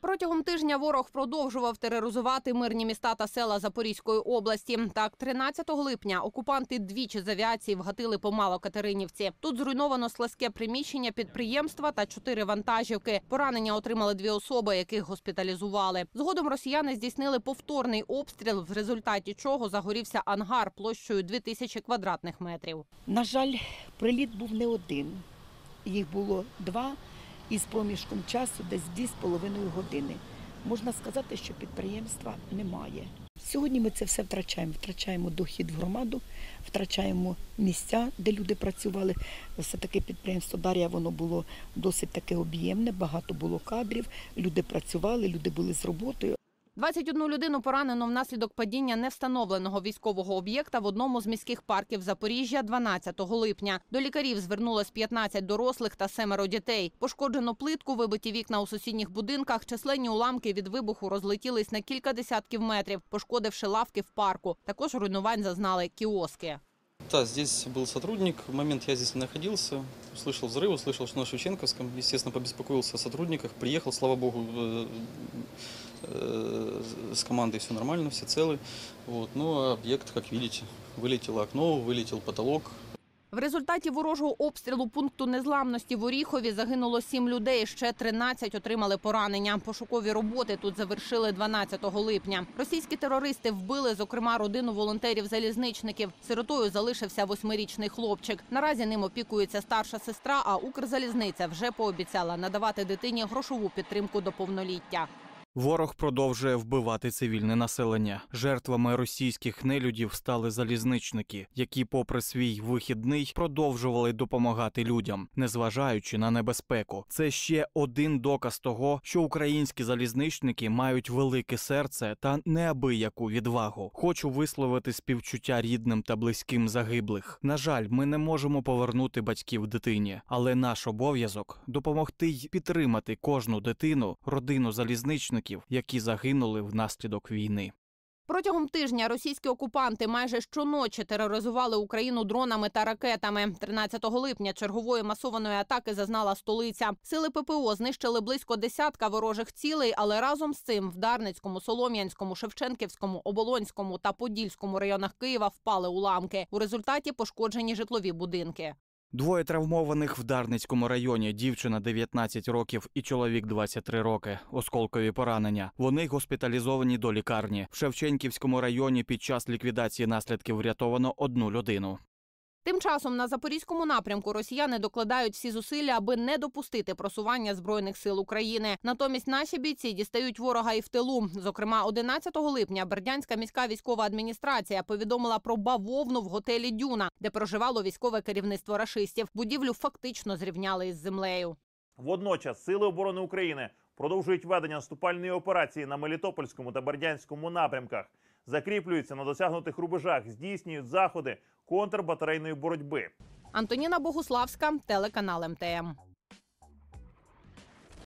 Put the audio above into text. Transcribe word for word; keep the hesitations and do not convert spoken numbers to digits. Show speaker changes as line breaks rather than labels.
Протягом тижня ворог продовжував тероризувати мирні міста та села Запорізької області. Так, тринадцятого липня окупанти двічі з авіації вгатили по Малокатеринівці. Тут зруйновано складське приміщення підприємства та чотири вантажівки. Поранення отримали дві особи, яких госпіталізували. Згодом росіяни здійснили повторний обстріл, в результаті чого загорівся ангар площею дві тисячі квадратних метрів.
На жаль, приліт був не один. Їх було два. Із проміжком часу десь дві з половиною години. Можна сказати, що підприємства немає. Сьогодні ми це все втрачаємо. Втрачаємо дохід в громаду, втрачаємо місця, де люди працювали. Все-таки підприємство «Дар'я», воно було досить таке об'ємне, багато було кадрів, люди працювали, люди були з роботою.
двадцять одну людину поранено внаслідок падіння невстановленого військового об'єкта в одному з міських парків Запоріжжя дванадцятого липня. До лікарів звернулось п'ятнадцять дорослих та семеро дітей. Пошкоджено плитку, вибиті вікна у сусідніх будинках, численні уламки від вибуху розлетілись на кілька десятків метрів, пошкодивши лавки в парку. Також руйнувань зазнали кіоски.
Да, здесь был сотрудник. В момент я здесь не находился. Услышал взрыв, услышал, что на Шевченковском. Естественно, побеспокоился о сотрудниках. Приехал, слава богу, с командой все нормально, все целы. Вот. Но объект, как видите, вылетело окно, вылетел потолок.
В результаті ворожого обстрілу пункту незламності в Оріхові загинуло сім людей, ще тринадцять отримали поранення. Пошукові роботи тут завершили дванадцятого липня. Російські терористи вбили, зокрема, родину волонтерів-залізничників. Сиротою залишився восьмирічний хлопчик. Наразі ним опікується старша сестра, а Укрзалізниця вже пообіцяла надавати дитині грошову підтримку до повноліття.
Ворог продовжує вбивати цивільне населення. Жертвами російських нелюдів стали залізничники, які попри свій вихідний продовжували допомагати людям, незважаючи на небезпеку. Це ще один доказ того, що українські залізничники мають велике серце та неабияку відвагу. Хочу висловити співчуття рідним та близьким загиблих. На жаль, ми не можемо повернути батьків дитині, але наш обов'язок – допомогти й підтримати кожну дитину, родину залізничників, які загинули внаслідок війни.
Протягом тижня російські окупанти майже щоночі тероризували Україну дронами та ракетами. тринадцятого липня чергової масованої атаки зазнала столиця. Сили ППО знищили близько десятка ворожих цілей, але разом з цим в Дарницькому, Солом'янському, Шевченківському, Оболонському та Подільському районах Києва впали уламки. У результаті пошкоджені житлові будинки.
Двоє травмованих в Дарницькому районі – дівчина дев'ятнадцять років і чоловік двадцять три роки. Осколкові поранення. Вони госпіталізовані до лікарні. В Шевченківському районі під час ліквідації наслідків врятовано одну людину.
Тим часом на Запорізькому напрямку росіяни докладають всі зусилля, аби не допустити просування Збройних сил України. Натомість наші бійці дістають ворога і в тилу. Зокрема, одинадцятого липня Бердянська міська військова адміністрація повідомила про бавовну в готелі «Дюна», де проживало військове керівництво рашистів. Будівлю фактично зрівняли із землею.
Водночас Сили оборони України продовжують ведення наступальної операції на Мелітопольському та Бердянському напрямках. Закріплюються на досягнутих рубежах, здійснюють заходи контрбатарейної боротьби.
Антоніна Богуславська, телеканал ем те ем.